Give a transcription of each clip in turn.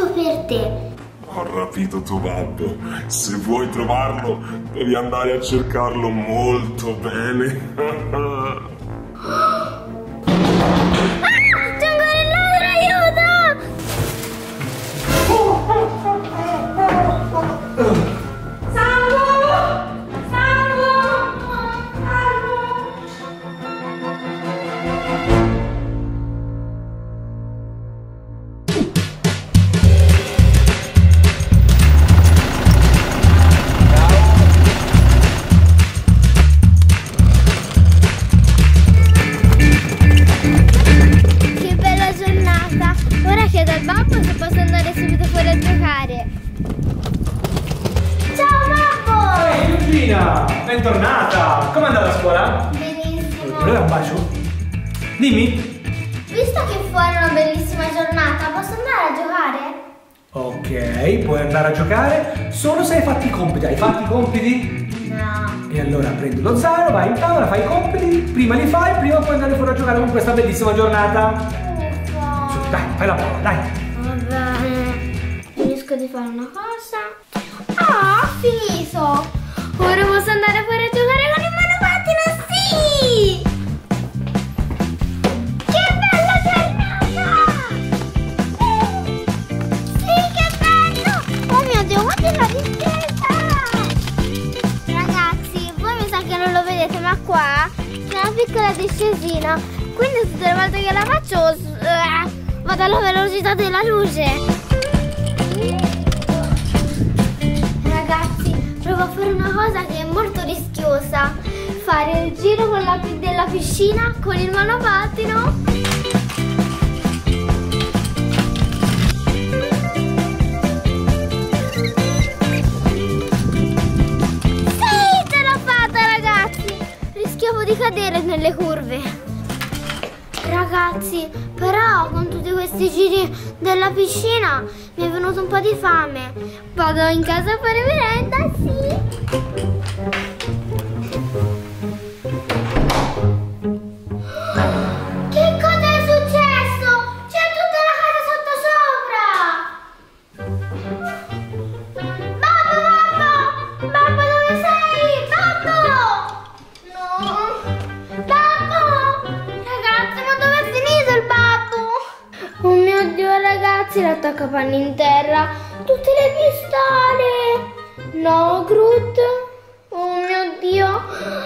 messaggio per te. Ho rapito tuo babbo. Se vuoi trovarlo, devi andare a cercarlo molto bene. C'è ancora il ladro, aiuto! Bentornata! Com'è andata a scuola? Benissimo. Voleva un bacio? Dimmi! Visto che fuori è una bellissima giornata, posso andare a giocare? Ok, puoi andare a giocare solo se hai fatto i compiti. Hai fatto i compiti? No. E allora prendi lo zaino, vai in tavola, fai i compiti, prima li fai, prima puoi andare fuori a giocare con questa bellissima giornata. Su, dai, fai la prova, dai! Va bene. Finisco di fare una cosa. Ah, ho finito! Ora posso andare fuori a giocare con il monopattino, sì! Che bella giornata! Sì, che bello! Oh mio Dio, guarda la distesa! Ragazzi, voi mi sa che non lo vedete, ma qua c'è una piccola discesina. Quindi tutte le volte che la faccio vado alla velocità della luce. Provo a fare una cosa che è molto rischiosa. Fare il giro della piscina con il monopattino. Sì, ce l'ho fatta, ragazzi! Rischiavo di cadere nelle curve. Ragazzi, però con tutti questi giri della piscina mi è venuto un po' di fame. Vado in casa a fare merenda, sì. Che cosa è successo? C'è tutta la casa sotto sopra. Babbo, babbo, dove sei? Babbo! No, babbo! Ragazzi, ma dove è finito il babbo? Oh mio Dio, ragazzi, l'attaccapanni in terra. Tutte le pistole. No, Groot. Oh mio Dio.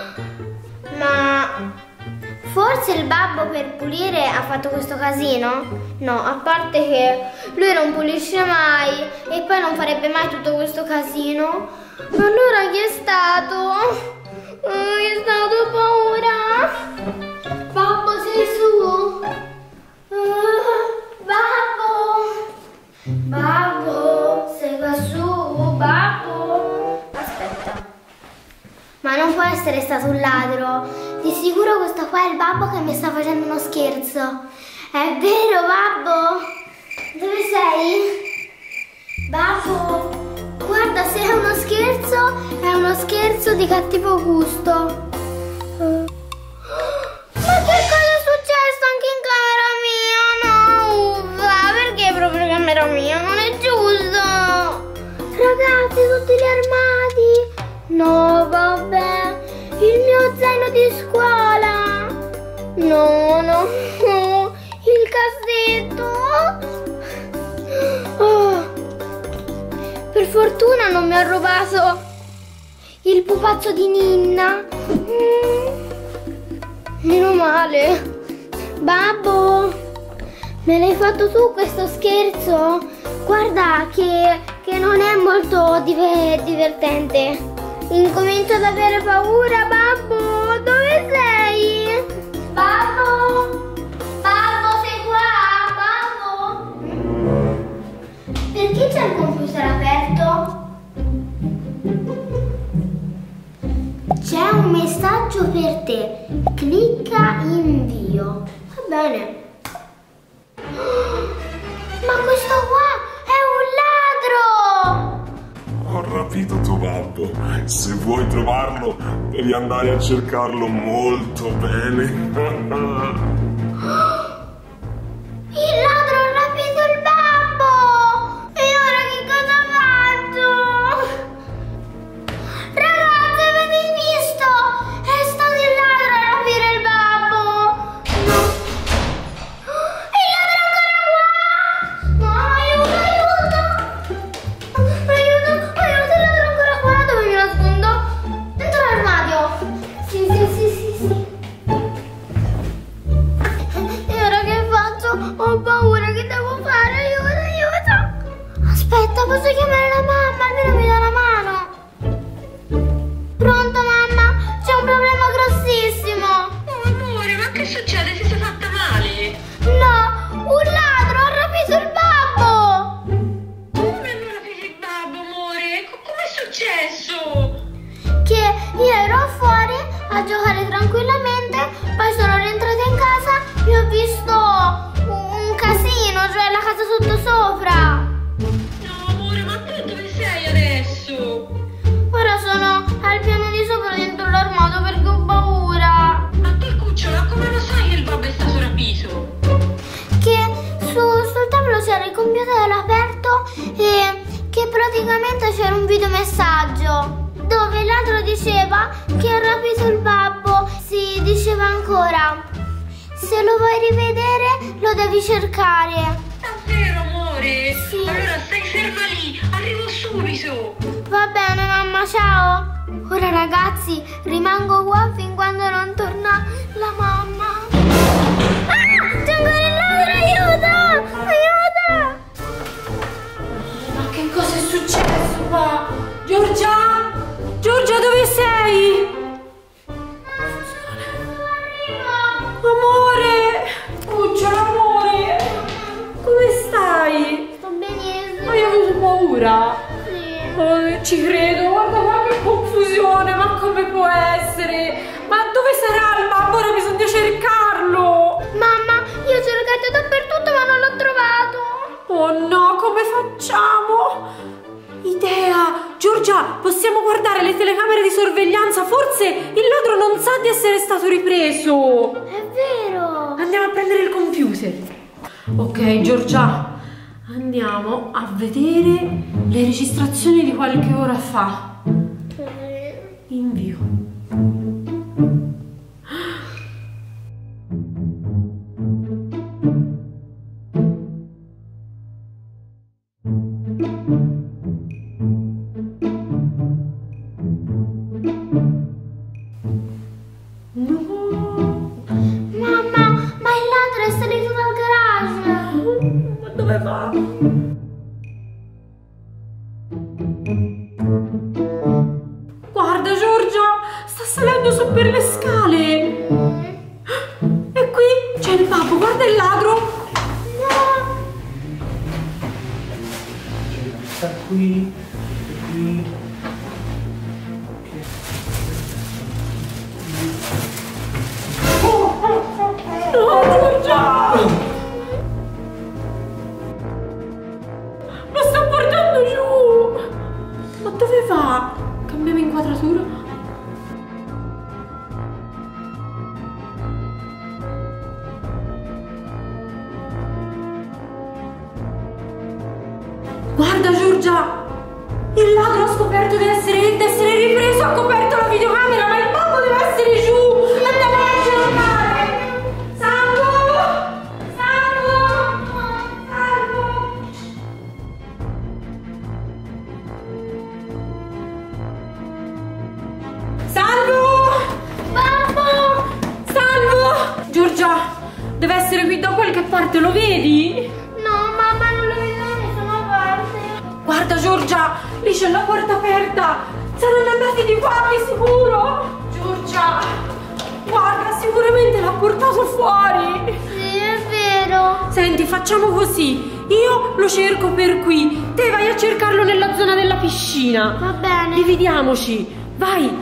Ma forse il babbo per pulire ha fatto questo casino? No, a parte che lui non pulisce mai e poi non farebbe mai tutto questo casino. Allora chi è stato? Chi è stato? Ho paura. Babbo, sei su? Babbo! Babbo, sei qua su? Babbo! Aspetta. Ma non può essere stato un ladro. Di sicuro questo qua è il babbo che mi sta facendo uno scherzo. È vero, babbo? Dove sei? Babbo, guarda, se è uno scherzo di cattivo gusto. Ma che cosa è successo anche in camera mia? No, uffa, perché proprio camera mia? Non è giusto. Ragazzi, tutti gli armadi. No, vabbè. Il mio zaino di scuola. No, no. Il cassetto. Oh. Per fortuna non mi ha rubato il pupazzo di Ninna. Meno male. Babbo, me l'hai fatto tu questo scherzo? Guarda che non è molto divertente. Incomincio ad avere paura, babbo. Dove sei? Babbo? Babbo, sei qua? Babbo? Perché c'è il computer aperto? C'è un messaggio per te. Clicca invio. Va bene. Ma questo qua è un ladro! Ho rapito tuo babbo. Se vuoi trovarlo, devi andare a cercarlo molto bene. Il ladro ha rapito il babbo! posso chiamare la mamma? Almeno mi dà la mano. Pronto, mamma? C'è un problema grossissimo. Oh, amore, ma che succede? Ti sei fatta male? No, un ladro ha rapito il babbo. Come hanno rapito il babbo, amore? Com'è successo? Che io ero fuori a giocare tranquillamente, poi sono rientrata in casa e ho visto un casino, cioè la casa sotto sopra. No, amore, ma tu dove sei adesso? Ora sono al piano di sopra dentro l'armadio perché ho paura. Ma te, cucciola, come lo sai che il babbo è stato rapito? Che sul tavolo c'era il computer aperto e che praticamente c'era un videomessaggio dove il ladro diceva che ha rapito il babbo. Si diceva ancora: se lo vuoi rivedere lo devi cercare. Davvero, amore? Sì. Allora stai ferma lì, arrivo subito. Va bene, mamma, ciao. Ora ragazzi, rimango qua fin quando non torna la mamma. Ah, c'è ancora il ladro, aiuto! Aiuto! Ma che cosa è successo qua? Giorgia? Giorgia, dove sei? Amore! Cucciola, amore! Come stai? Sto benissimo. Hai avuto paura? Sì. Oh, ci credo, guarda qua che confusione, ma come può essere? Ma dove sarà il babbo? Ora bisogna cercarlo! Mamma, io ho cercato dappertutto ma non l'ho trovato. Oh no, come facciamo? Idea! Giorgia, possiamo guardare le telecamere di sorveglianza? Forse il ladro non sa di essere stato ripreso! È vero. Andiamo a prendere il computer. Ok, Giorgia, andiamo a vedere le registrazioni di qualche ora fa. Invio. Mamma, ma il ladro è salito dal garage. Ma dove va? Guarda, Giorgia, sta salendo su per le scale. E qui c'è il babbo, guarda il ladro. Sta qui, qui. No, Giorgia! Lo sto portando giù! Ma dove va? Cambiamo inquadratura. Guarda, Giorgia! Il ladro ha scoperto di essere ripreso, ha coperto la videocamera, ma il babbo deve essere giù! Andiamo a cercare! Salvo! Salvo! Salvo! Salvo! Babbo! Salvo! Giorgia, deve essere qui da qualche parte, lo vedi? No, mamma, non lo vedo da nessuna parte. Guarda, Giorgia, lì c'è la porta aperta. Saranno andati di qua, di sicuro. Giorgia, guarda, sicuramente l'ha portato fuori. Sì, è vero. Senti, facciamo così. Io lo cerco per qui. Te vai a cercarlo nella zona della piscina. Va bene. Dividiamoci. Vai.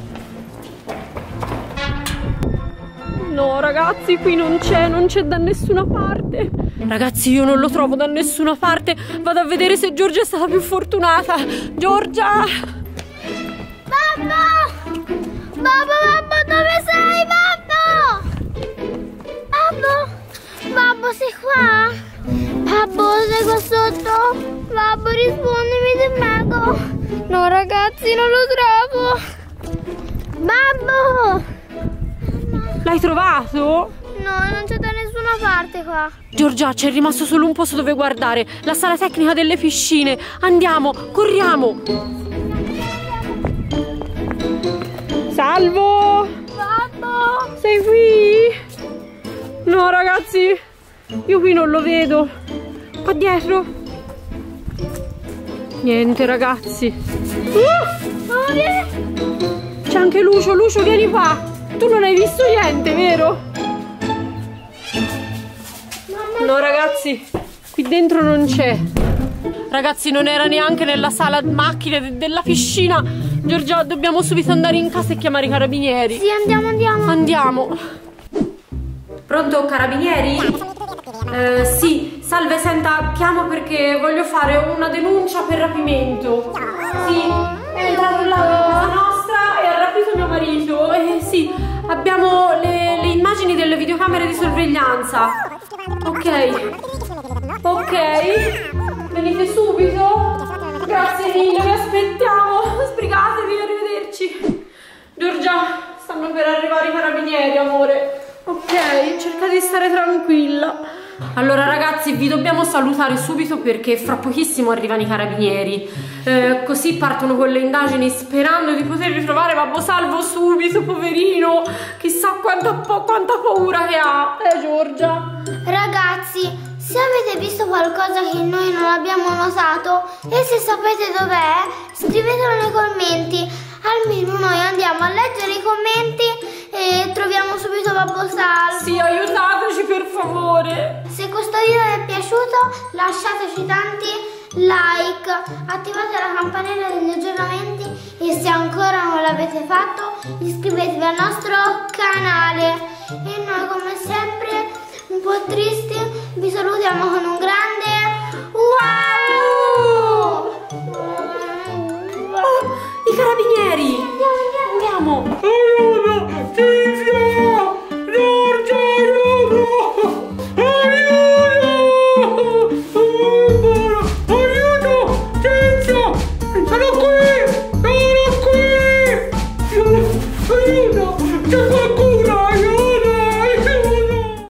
No, ragazzi, qui non c'è da nessuna parte. Ragazzi, io non lo trovo da nessuna parte. Vado a vedere se Giorgia è stata più fortunata. Giorgia! Babbo! Babbo, dove sei, babbo? Babbo? Babbo, sei qua? Babbo, sei qua sotto? Babbo, rispondimi, ti prego. No, ragazzi, non lo trovo. Babbo! L'hai trovato? No, non c'è da nessuna parte qua. Giorgia, c'è rimasto solo un posto dove guardare. La sala tecnica delle piscine. Andiamo, corriamo. Salvo! Babbo! Sei qui? No, ragazzi, io qui non lo vedo. Qua dietro. Niente ragazzi. C'è anche Lucio. Lucio, vieni qua. Tu non hai visto niente, vero? No ragazzi, qui dentro non c'è. Ragazzi, non era neanche nella sala macchine della piscina. Giorgia, dobbiamo subito andare in casa e chiamare i carabinieri. Sì, andiamo. Andiamo. Pronto, carabinieri? Sì, salve, senta, chiamo perché voglio fare una denuncia per rapimento. Sì, è entrato là in casa nostra e ha rapito mio marito. Sì, abbiamo le immagini delle videocamere di sorveglianza. Ok, venite subito. Grazie mille, vi aspettiamo. Sbrigatevi, arrivederci. Giorgia, stanno per arrivare i carabinieri, amore. Ok, cerca di stare tranquilla. Allora ragazzi, vi dobbiamo salutare subito perché fra pochissimo arrivano i carabinieri. Così partono con le indagini sperando di poter ritrovare Babbo Salvo subito, poverino. Chissà quanta paura che ha. Giorgia. Ragazzi, se avete visto qualcosa che noi non abbiamo notato e se sapete dov'è, scrivetelo nei commenti. Almeno noi andiamo a leggere i commenti e troviamo subito Babbo Salvo. Sì, aiutateci per favore. Se questo video vi è piaciuto, lasciateci tanti like, attivate la campanella degli aggiornamenti e se ancora non l'avete fatto, iscrivetevi al nostro canale. E noi come sempre, un po' tristi, vi salutiamo con un grande wow! I carabinieri!